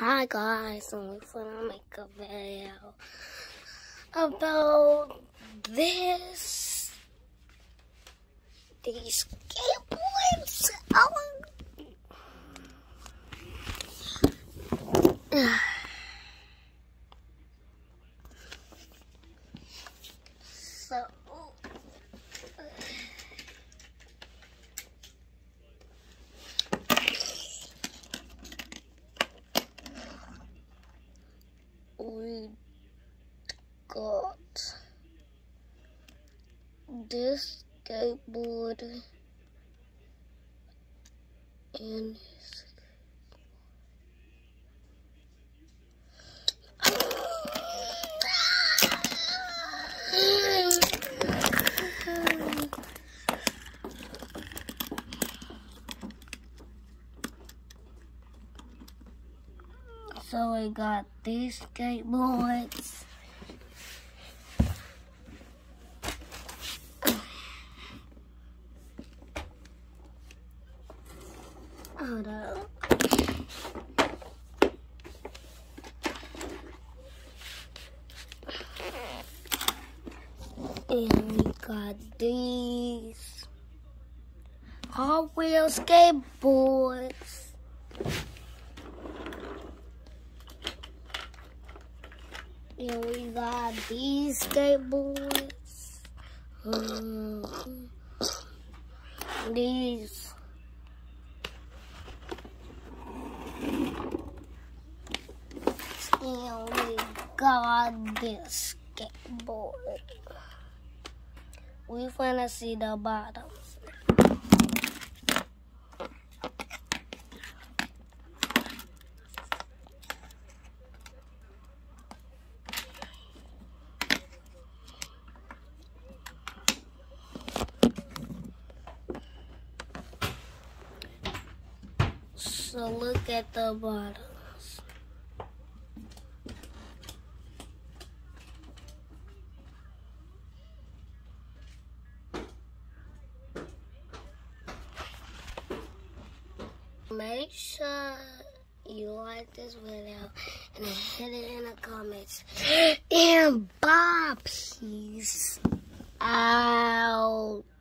Hi guys, I'm gonna make a video about these skateboards. So we got this skateboard and so we got these skateboards. Hold up. And we got these Hot Wheel skateboards. And we got these skateboards. These. And we got this skateboard. We finna see the bottoms. So look at the bottoms. Make sure you like this video and hit it in the comments. And bye, peace out.